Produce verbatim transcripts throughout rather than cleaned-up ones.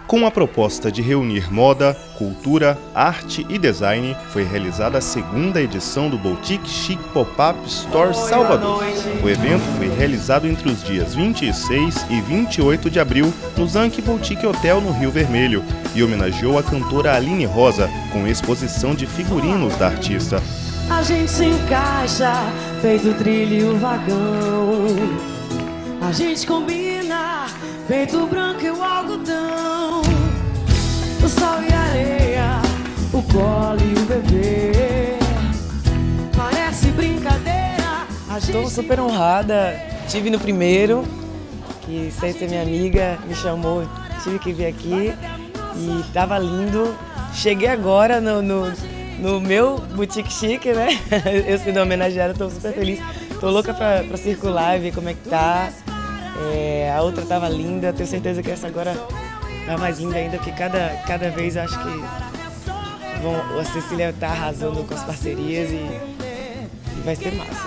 Com a proposta de reunir moda, cultura, arte e design, foi realizada a segunda edição do Boutique Chic Pop-Up Store Salvador. O evento foi realizado entre os dias vinte e seis e vinte e oito de abril no Zanke Boutique Hotel no Rio Vermelho e homenageou a cantora Aline Rosa com exposição de figurinos da artista. A gente se encaixa, feito trilho e o vagão. A gente combina, feito branco e o algodão. O sol e a areia, o colo e o bebê. Parece brincadeira. Estou super honrada, tive no primeiro, que sem ser minha amiga, me chamou, tive que vir aqui e tava lindo. Cheguei agora no, no, no meu Boutique Chic, né? Eu sendo homenageada, estou super feliz. Tô louca pra, pra circular e ver como é que tá. É, a outra tava linda, tenho certeza que essa agora tá mais linda ainda, porque cada, cada vez acho que vão, a Cecília tá arrasando com as parcerias e, e vai ser massa.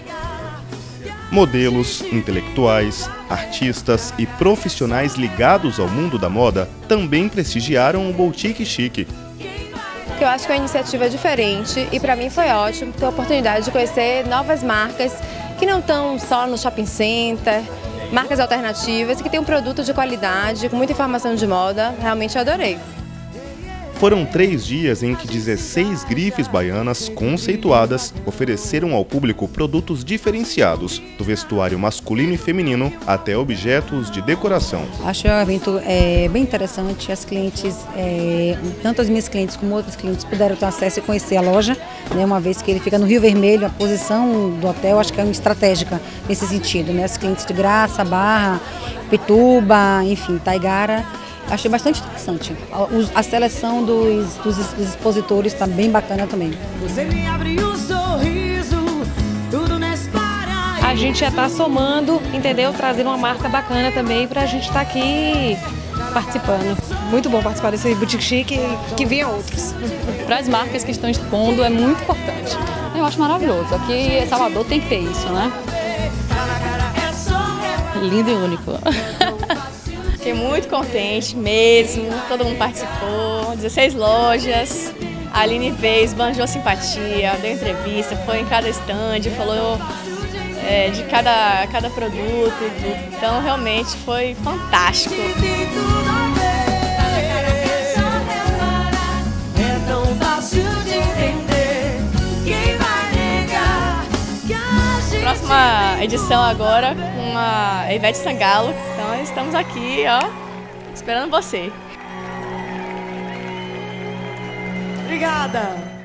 Modelos, intelectuais, artistas e profissionais ligados ao mundo da moda também prestigiaram o Boutique Chic. Eu acho que é uma iniciativa diferente e para mim foi ótimo ter a oportunidade de conhecer novas marcas que não estão só no shopping center, marcas alternativas e que tem um produto de qualidade, com muita informação de moda. Realmente eu adorei. Foram três dias em que dezesseis grifes baianas conceituadas ofereceram ao público produtos diferenciados, do vestuário masculino e feminino até objetos de decoração. Acho o evento é, bem interessante, as clientes, é, tanto as minhas clientes como outros clientes puderam ter acesso e conhecer a loja, né, uma vez que ele fica no Rio Vermelho, a posição do hotel acho que é estratégica nesse sentido, né, as clientes de Graça, Barra, Pituba, enfim, Taigara. Achei bastante interessante. A, a seleção dos, dos, dos expositores está bem bacana também. Você me abriu um sorriso, tudo nesse paraíso. A gente já está somando, entendeu? Trazendo uma marca bacana também para a gente estar tá aqui participando. Muito bom participar desse Boutique Chic e que venham outros. Para as marcas que estão expondo é muito importante. Eu acho maravilhoso. Aqui em Salvador tem que ter isso, né? Lindo e único. Fiquei muito contente mesmo, todo mundo participou, dezesseis lojas, a Aline veio, esbanjou simpatia, deu entrevista, foi em cada stand, falou é, de cada, cada produto, então realmente foi fantástico. Próxima edição agora com a Ivete Sangalo, então estamos aqui, ó, esperando você. Obrigada!